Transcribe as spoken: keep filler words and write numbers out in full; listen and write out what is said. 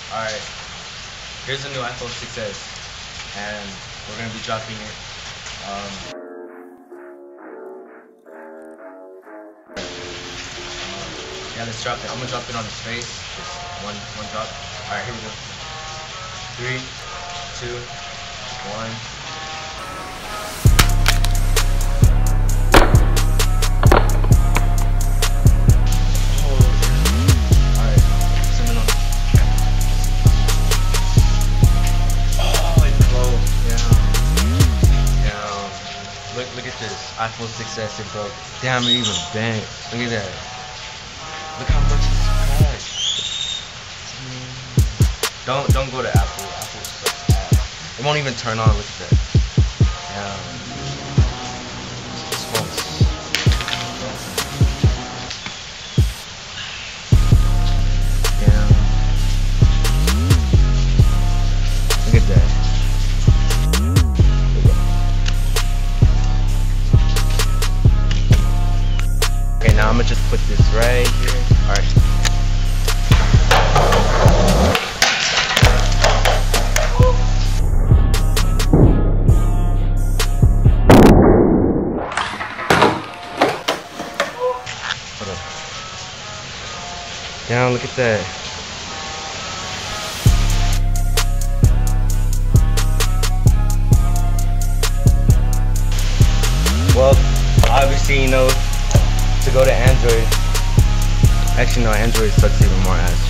Alright, here's the new iPhone six S, and we're going to be dropping it. Um, yeah, let's drop it. I'm going to drop it on his face. Just one, one drop. Alright, here we go. Three, two, one. Look, look at this iPhone six S, it broke. Damn, it even bent. Look at that. Look how much it's cracked. Don't, don't go to Apple. Apple sucks ass. It won't even turn on. Look at that. Damn. This phone's. Damn. Look at that. Okay, now I'm gonna just put this right here. Alright. Hold up. Down, look at that. Well, obviously, you know, to go to Android. Actually, no, Android sucks even more ass.